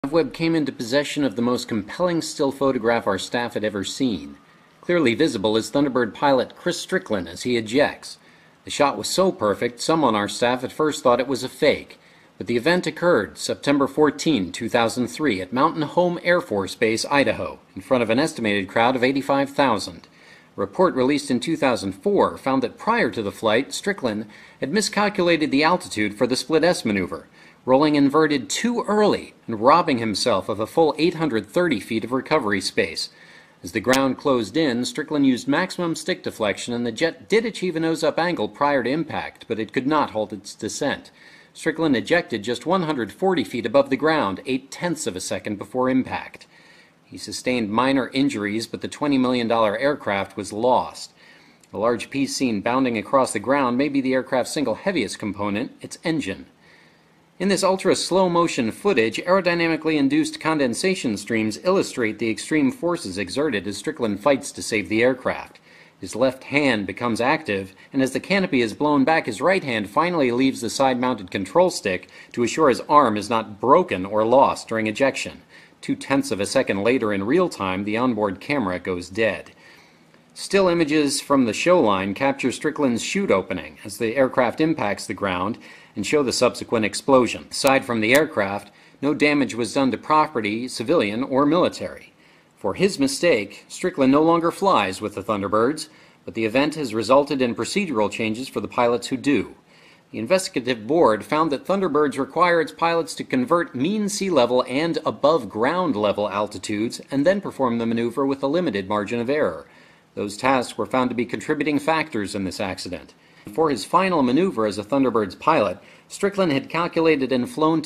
Webb came into possession of the most compelling still photograph our staff had ever seen. Clearly visible is Thunderbird pilot Chris Strickland as he ejects. The shot was so perfect, some on our staff at first thought it was a fake. But the event occurred September 14, 2003 at Mountain Home Air Force Base, Idaho, in front of an estimated crowd of 85,000. A report released in 2004 found that prior to the flight, Strickland had miscalculated the altitude for the split S maneuver, rolling inverted too early and robbing himself of a full 830 feet of recovery space. As the ground closed in, Strickland used maximum stick deflection and the jet did achieve a nose-up angle prior to impact, but it could not halt its descent. Strickland ejected just 140 feet above the ground, 0.8 of a second before impact. He sustained minor injuries, but the $20 million aircraft was lost. A large piece seen bounding across the ground may be the aircraft's single heaviest component, its engine. In this ultra-slow-motion footage, aerodynamically induced condensation streams illustrate the extreme forces exerted as Strickland fights to save the aircraft. His left hand becomes active, and as the canopy is blown back, his right hand finally leaves the side-mounted control stick to assure his arm is not broken or lost during ejection. 0.2 of a second later in real time, the onboard camera goes dead. Still images from the show line capture Strickland's chute opening as the aircraft impacts the ground and show the subsequent explosion. Aside from the aircraft, no damage was done to property, civilian or military. For his mistake, Strickland no longer flies with the Thunderbirds, but the event has resulted in procedural changes for the pilots who do. The investigative board found that Thunderbirds require its pilots to convert mean sea level and above ground level altitudes and then perform the maneuver with a limited margin of error. Those tasks were found to be contributing factors in this accident. For his final maneuver as a Thunderbird's pilot, Strickland had calculated and flown to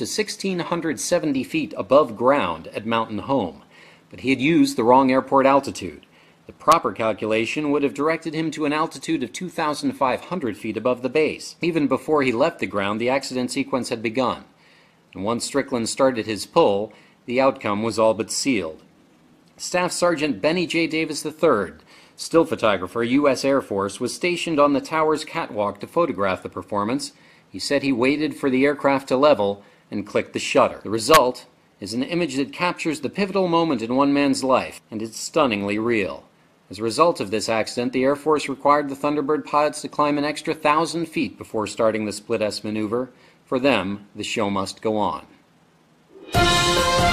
1,670 feet above ground at Mountain Home, but he had used the wrong airport altitude. The proper calculation would have directed him to an altitude of 2,500 feet above the base. Even before he left the ground, the accident sequence had begun, and once Strickland started his pull, the outcome was all but sealed. Staff Sergeant Benny J. Davis III, still photographer, U.S. Air Force, was stationed on the tower's catwalk to photograph the performance. He said he waited for the aircraft to level and clicked the shutter. The result is an image that captures the pivotal moment in one man's life, and it's stunningly real. As a result of this accident, the Air Force required the Thunderbird pilots to climb an extra 1,000 feet before starting the split S maneuver. For them, the show must go on.